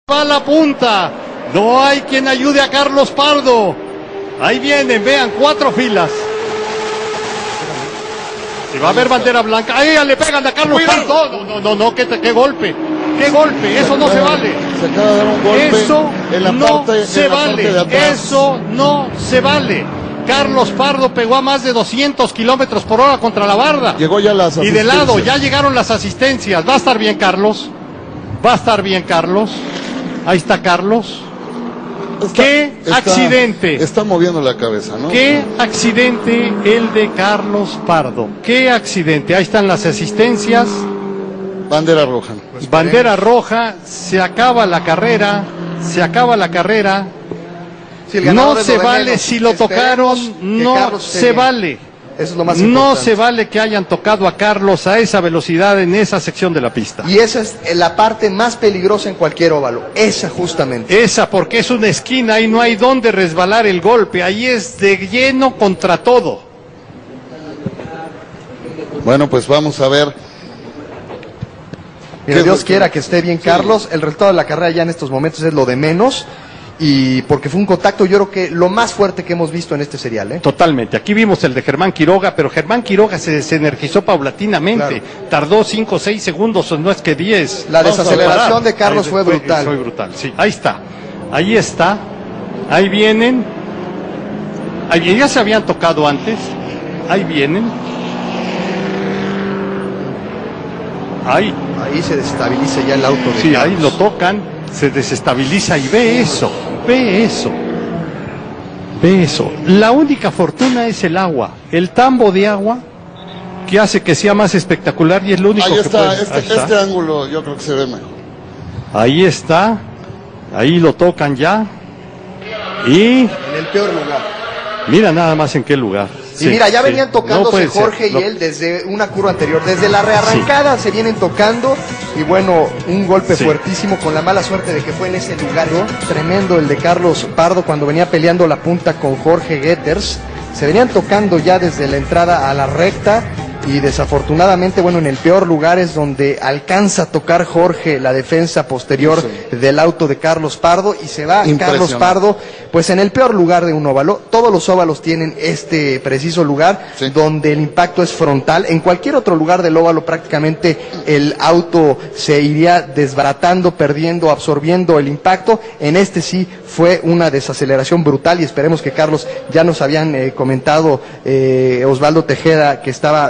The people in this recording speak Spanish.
Va a la punta, no hay quien ayude a Carlos Pardo. Ahí vienen, vean, 4 filas. Y va a haber bandera blanca. ¡Ahí le pegan a Carlos Pardo! No, qué golpe. ¡Qué golpe! Eso no se vale. Se acaba de dar un golpe. Eso en la no parte, se en la vale. parte de atrás. Eso no se vale. Carlos Pardo pegó a más de 200 kilómetros por hora contra la barda. Llegó ya las Y de lado, ya llegaron las asistencias. Va a estar bien, Carlos. Va a estar bien, Carlos. Ahí está Carlos. ¡Qué accidente! Está moviendo la cabeza, ¿no? ¡Qué accidente el de Carlos Pardo! ¡Qué accidente! Ahí están las asistencias. Bandera roja. Bandera roja, se acaba la carrera, se acaba la carrera. Sí, no se vale si lo tocaron, no se vale. Eso es lo más no importante. se vale que hayan tocado a Carlos a esa velocidad en esa sección de la pista. Y esa es la parte más peligrosa en cualquier óvalo, esa justamente. Esa, porque es una esquina y no hay donde resbalar el golpe, ahí es de lleno contra todo. Bueno, pues vamos a ver. Mira, Dios quiera que esté bien Carlos, el resultado de la carrera ya en estos momentos es lo de menos. Y porque fue un contacto, yo creo que lo más fuerte que hemos visto en este serial, ¿eh? Totalmente. Aquí vimos el de Germán Quiroga, pero Germán Quiroga se energizó paulatinamente. Claro. Tardó 5 o 6 segundos, no es que 10. La desaceleración de Carlos fue brutal. Fue brutal, sí. Ahí está. Ahí está. Ahí vienen. Ahí ya se habían tocado antes. Ahí vienen. Ahí. Ahí se desestabiliza ya el auto de Sí, Carlos. ahí lo tocan, se desestabiliza y ve eso. Ve eso. Ve eso. La única fortuna es el agua. El tambo de agua que hace que sea más espectacular y es lo único ahí que está, puede. este ángulo yo creo que se ve mejor. Ahí está. Ahí lo tocan ya. Y En el peor lugar. mira nada más en qué lugar. Y mira, ya venían tocándose no Jorge y él desde una curva anterior, desde la rearrancada se vienen tocando y bueno, un golpe fuertísimo con la mala suerte de que fue en ese lugar, ¿no? Tremendo el de Carlos Pardo cuando venía peleando la punta con Jorge Getters, se venían tocando ya desde la entrada a la recta y desafortunadamente, bueno, en el peor lugar es donde alcanza a tocar Jorge la defensa posterior del auto de Carlos Pardo y se va Carlos Pardo, pues en el peor lugar de un óvalo. Todos los óvalos tienen este preciso lugar donde el impacto es frontal. En cualquier otro lugar del óvalo prácticamente el auto se iría desbaratando, perdiendo, absorbiendo el impacto. En este sí fue una desaceleración brutal y esperemos que Carlos, ya nos habían comentado Osvaldo Tejeda que estaba